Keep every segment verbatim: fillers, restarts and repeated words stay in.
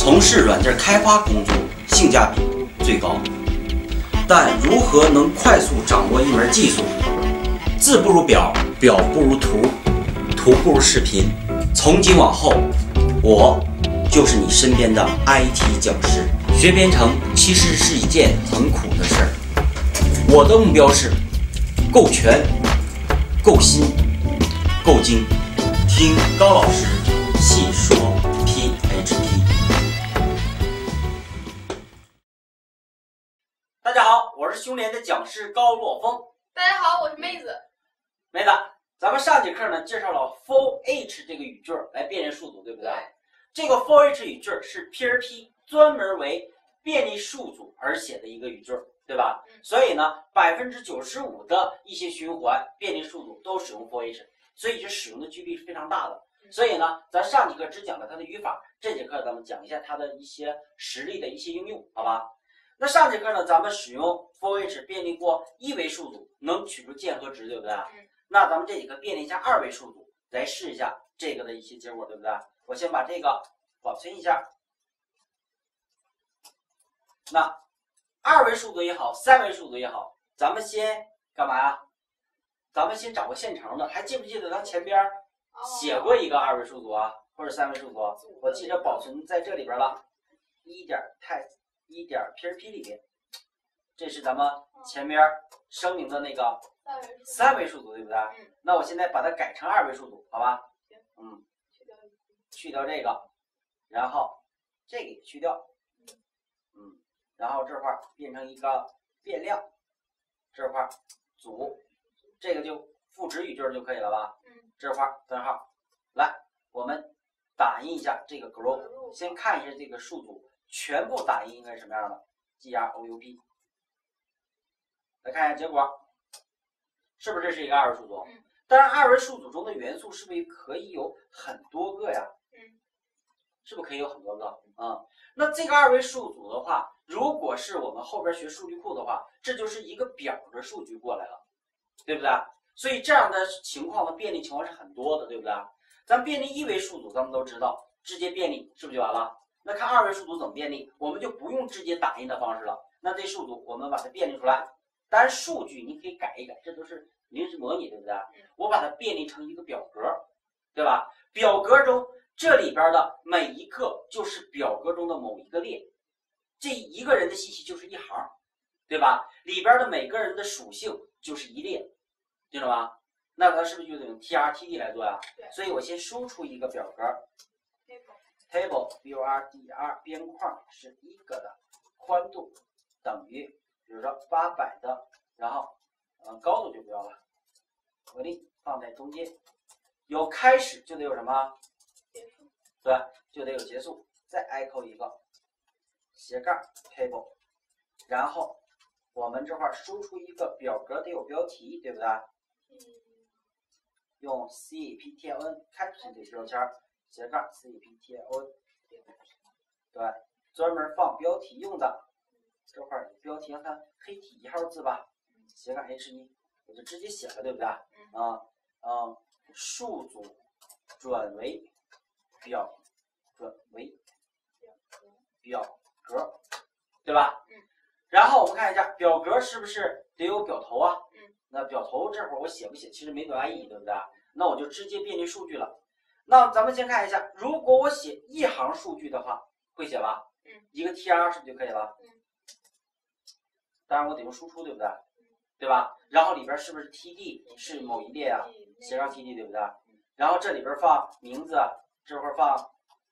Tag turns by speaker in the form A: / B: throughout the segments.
A: 从事软件开发工作性价比最高。但如何能快速掌握一门技术？字不如表，表不如图，图不如视频。从今往后，我就是你身边的 I T 讲师。学编程其实是一件很苦的事儿。我的目标是够全、够新、够精。听高老师细说 P H P。大家好，我是熊联的讲师高洛峰。
B: 大家好，我是妹子。
A: 妹子，咱们上节课呢介绍了 for each 这个语句来辨认数组，对不对？
B: 对。
A: 这个 for each 语句是 P H P 专门为便利数组而写的一个语句，对吧？
B: 嗯、
A: 所以呢，百分之九十五的一些循环便利数组都使用 for each， 所以这使用的几率是非常大的。
B: 嗯、
A: 所以呢，咱上节课只讲了它的语法，这节课咱们讲一下它的一些实例的一些应用，好吧？那上节课呢，咱们使用 for each 便利过一维数组，能取出键和值，对不对？
B: 嗯、
A: 那咱们这节课便利一下二维数组，来试一下这个的一些结果，对不对？我先把这个保存一下。那二维数组也好，三维数组也好，咱们先干嘛呀？咱们先找个现成的，还记不记得咱前边写过一个二维数组啊，或者三维数组？我记着保存在这里边了，一点 type 一点 P H P 里边，这是咱们前边声明的那个三维数组，对不对？
B: 嗯。
A: 那我现在把它改成二维数组，好吧？嗯。去掉这个，然后这个也去掉，嗯，然后这块变成一个变量，这块组，这个就赋值语句就可以了吧？
B: 嗯，
A: 这块分号，来，我们打印一下这个 group， 先看一下这个数组全部打印应该是什么样的 ，G R O U P， 来看一下结果，是不是这是一个二维数组？
B: 嗯，
A: 当然，二维数组中的元素是不是可以有很多个呀？是不是可以有很多个啊、嗯？那这个二维数组的话，如果是我们后边学数据库的话，这就是一个表的数据过来了，对不对？所以这样的情况的便利情况是很多的，对不对？咱便利一维数组，咱们都知道直接便利是不是就完了？那看二维数组怎么便利，我们就不用直接打印的方式了。那这数组我们把它便利出来，当然数据你可以改一改，这都是临时模拟，对不对？我把它便利成一个表格，对吧？表格中。这里边的每一个就是表格中的某一个列，这一个人的信息就是一行，对吧？里边的每个人的属性就是一列，听懂吗？那它是不是就得用 T R T D 来做呀？所以我先输出一个表格 ，table B U R D R 边框是一个的，宽度等于，比如说八百的，然后呃高度就不要了，合力放在中间，有开始就得有什么？对，就得有结束，再 echo 一个斜杠 table， 然后我们这块输出一个表格得有标题，对不对？用 cptn 开始这个标签斜杠 cptn， 对，专门放标题用的。这块标题看黑体一号字吧，斜杠 h 一，我就直接写了，对不对？啊、嗯嗯，数组转为。表转为表格，对吧？
B: 嗯。
A: 然后我们看一下表格是不是得有表头啊？
B: 嗯。
A: 那表头这会儿我写不写其实没多大意义，对不对？那我就直接便利数据了。那咱们先看一下，如果我写一行数据的话，会写吧？
B: 嗯。
A: 一个 T R 是不是就可以了？
B: 嗯。
A: 当然我得用输出，对不对？对吧？然后里边是不是 T D 是某一列啊？斜杠 T D 对不对？然后这里边放名字。这块放，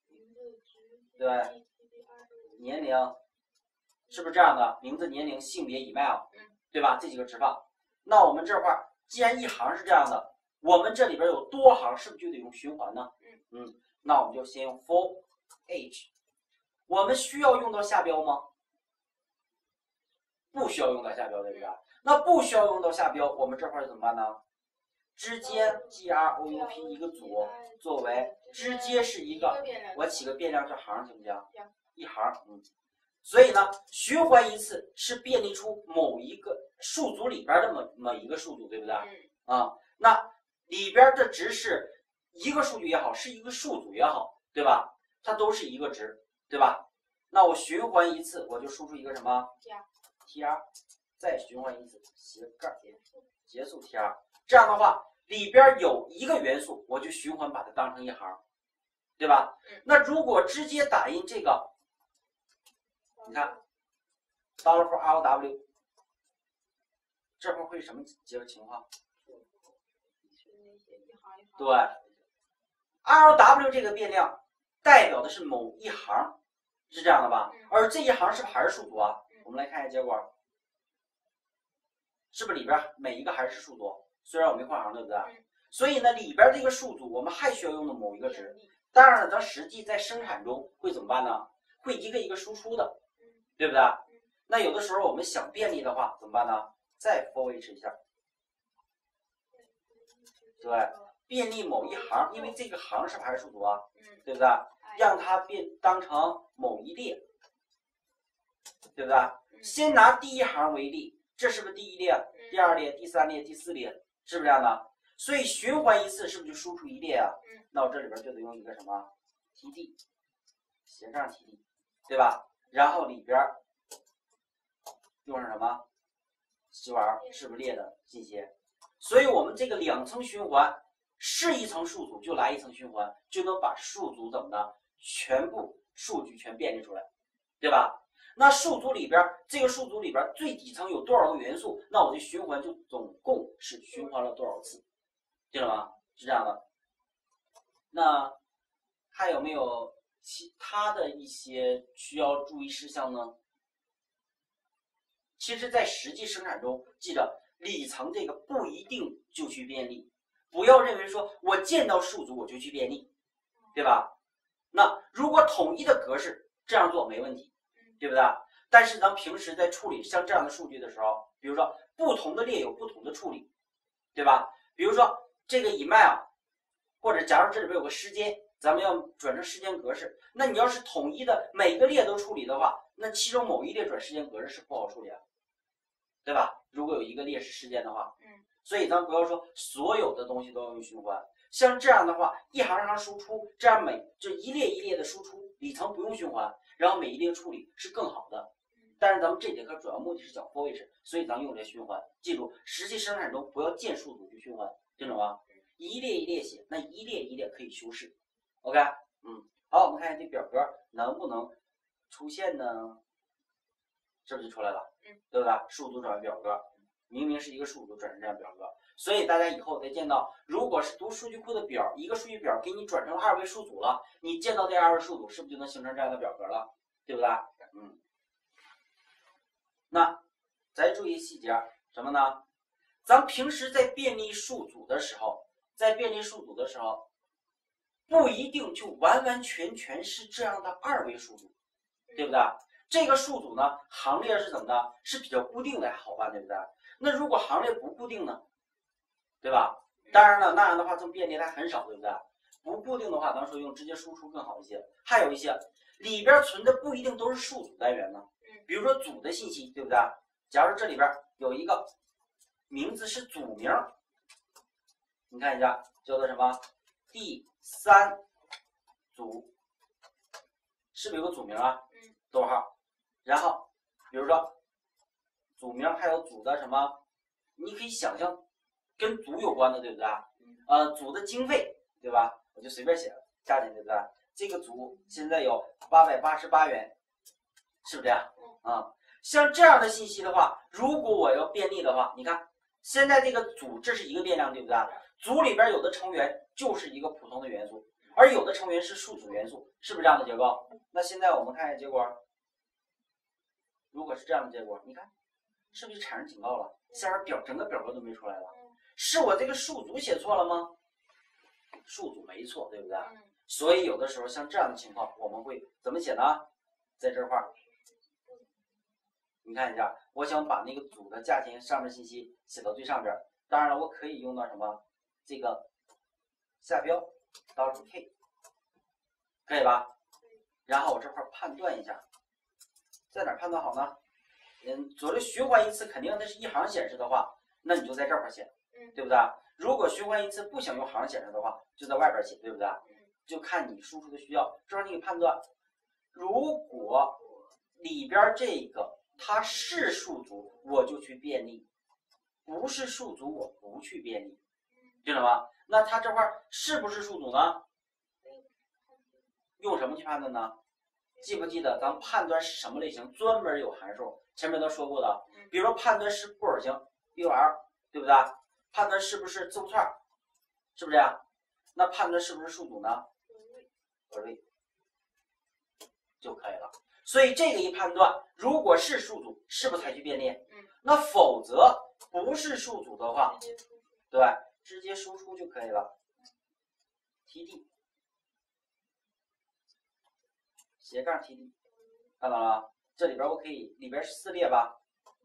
A: 对，年龄，是不是这样的？名字、年龄、性别、email， 对吧？这几个值放。那我们这块既然一行是这样的，我们这里边有多行，是不是就得用循环呢？嗯，那我们就先用 for each。我们需要用到下标吗？不需要用到下标，对不对？那不需要用到下标，我们这块怎么办呢？直接 G R O U P 一个组作为直接是一个，我起个变量叫行，行不行？一行，嗯。所以呢，循环一次是便利出某一个数组里边的某某一个数组，对不对？啊，那里边的值是一个数据也好，是一个数组也好，对吧？它都是一个值。 对吧？那我循环一次，我就输出一个什么 tr， 再循环一次斜杠结束 tr， 这样的话里边有一个元素，我就循环把它当成一行，对吧？那如果直接打印这个，你看 dollar for lw， 这会会什么结个情况？对 ，lw 这个变量代表的是某一行，是这样的吧？而这一行是不是还是数组啊？我们来看一下结果，是不是里边每一个还是数组？虽然我没换行，对不对？所以呢，里边这个数组我们还需要用到某一个值。当然了，咱实际在生产中会怎么办呢？会一个一个输出的，对不对？那有的时候我们想便利的话怎么办呢？再 for each 一下，对，便利某一行，因为这个行是不是还是数组啊？对不对？让它变当成某一列，对不对？先拿第一行为例，这是不是第一列、第二列、第三列、第四列，是不是这样的？所以循环一次是不是就输出一列啊？那我这里边就得用一个什么 td 斜杠 td， 对吧？然后里边用上什么吸完是不是列的信息？所以我们这个两层循环是一层数组就来一层循环，就能把数组怎么的全部数据全便利出来，对吧？那数组里边这个数组里边最底层有多少个元素？那我这循环就总共是循环了多少次？记了吗？是这样的。那还有没有其他的一些需要注意事项呢？其实，在实际生产中，记着里层这个不一定就去便利，不要认为说我见到数组我就去便利，对吧？那如果统一的格式这样做没问题，对不对？但是咱平时在处理像这样的数据的时候，比如说不同的列有不同的处理，对吧？比如说这个 email， 或者假如这里边有个时间，咱们要转成时间格式，那你要是统一的每个列都处理的话，那其中某一列转时间格式是不好处理的，对吧？如果有一个列是时间的话，嗯，所以咱不要说所有的东西都要用循环，像这样的话，一行一行输出，这样每就一列一列的输出，里层不用循环，然后每一列处理是更好的。但是咱们这节课主要目的是讲 for each， 所以咱用这循环。记住，实际生产中不要见数组就循环，听懂吗？一列一列写，那一列一列可以修饰。OK， 嗯，好，我们看一下这表格能不能出现呢？是不是就出来了？嗯，对吧？数组转为表格，明明是一个数组转成这样表格，所以大家以后再见到，如果是读数据库的表，一个数据表给你转成二位数组了，你见到这二位数组，是不是就能形成这样的表格了？对不对？嗯。那再注意细节什么呢？咱平时在便利数组的时候，在便利数组的时候，不一定就完完全全是这样的二位数组，对不对？这个数组呢，行列是怎么的？是比较固定的，好办，对不对？那如果行列不固定呢，对吧？当然了，那样的话，这种便利它很少，对不对？不固定的话，咱说用直接输出更好一些。还有一些里边存的不一定都是数组单元呢。比如说组的信息，对不对？假如这里边有一个名字是组名，你看一下，叫做什么？第三组，是不是有个组名啊？逗号。然后，比如说组名还有组的什么？你可以想象跟组有关的，对不对？呃，组的经费，对吧？我就随便写了价钱，对不对？这个组现在有八百八十八元，是不是这样？啊，像这样的信息的话，如果我要便利的话，你看现在这个组这是一个变量，对不对？组里边有的成员就是一个普通的元素，而有的成员是数组元素，是不是这样的结构？那现在我们看一下结果，如果是这样的结果，你看是不是就产生警告了？下边表整个表格都没出来了，是我这个数组写错了吗？数组没错，对不对？所以有的时候像这样的情况，我们会怎么写呢？在这块儿。你看一下，我想把那个组的价钱上面信息写到最上边，当然了，我可以用到什么这个下标 .k， 可以吧？然后我这块判断一下，在哪判断好呢？嗯，左右循环一次，肯定它是一行显示的话，那你就在这块写，对不对？如果循环一次不想用行显示的话，就在外边写，对不对？就看你输出的需要，这样你给判断。 如果里边这个它是数组，我就去便利；不是数组，我不去便利，知道吗？那它这块是不是数组呢？用什么去判断呢？记不记得咱们判断是什么类型，专门有函数，前面都说过的。比如说判断是布尔型 B O L， 对不对？判断是不是字符串，是不是这样？那判断是不是数组呢？array就可以了。所以这个一判断，如果是数组，是不是采取便利？
B: 嗯。
A: 那否则不是数组的话，对，直接输出就可以了。td 斜杠 td， 看到了吗？这里边我可以，里边是四列吧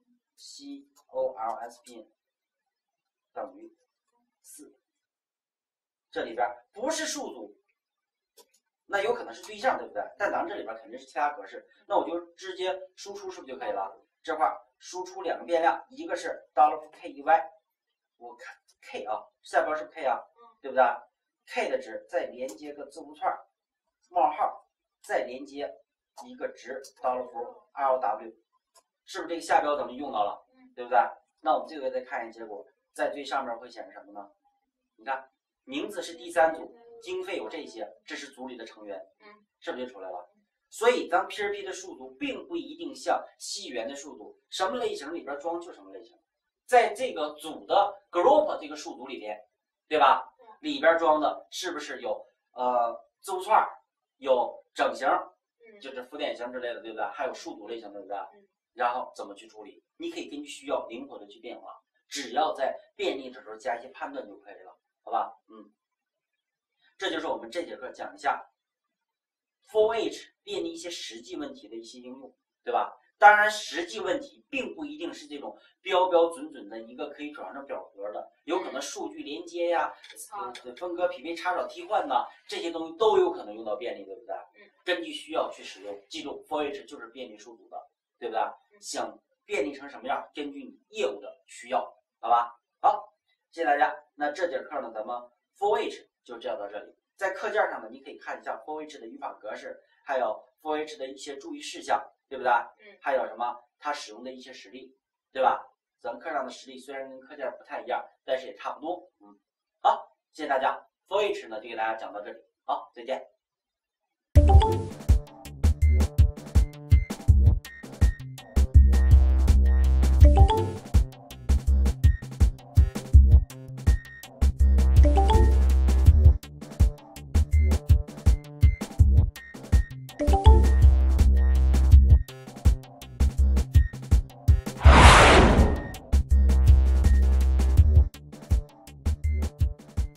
A: ，c o l s p 等于四。这里边不是数组，那有可能是对象，对不对？但咱们这里边肯定是其他格式，那我就直接输出是不是就可以了？这块输出两个变量，一个是 $key， 我看 k 啊，下标是 k 啊，对不对 ？k 的值再连接个字符串冒号。再连接一个值 $L W， 是不是这个下标等于用到了？对不对？那我们这个再看一下结果，在最上面会显示什么呢？你看，名字是第三组，经费有这些，这是组里的成员，是不是就出来了？所以咱 P R P 的数组并不一定像西元的数组，什么类型里边装就什么类型，在这个组的 group 这个数组里边，对吧？里边装的是不是有呃字符串，有整型，就是浮点型之类的，对不对？还有数组类型，对不对？然后怎么去处理？你可以根据需要灵活的去变化，只要在便利的时候加一些判断就可以了，好吧？嗯，这就是我们这节课讲一下 for each 便利一些实际问题的一些应用，对吧？当然，实际问题并不一定是这种标标准准的一个可以转成表格的，有可能数据连接呀、呃、分割、匹配、查找、替换呐，这些东西都有可能用到便利，对不对？根据需要去使用，记住 for each 就是便利数组的，对不对？想便利成什么样，根据你业务的需要，好吧？好，谢谢大家。那这节课呢，咱们 for each 就教到这里。在课件上呢，你可以看一下 for each 的语法格式，还有 for each 的一些注意事项。对不对？嗯，还有什么？它使用的一些实例，对吧？咱们课上的实例虽然跟课件不太一样，但是也差不多。嗯，好，谢谢大家。for each 呢就给大家讲到这里，好，再见。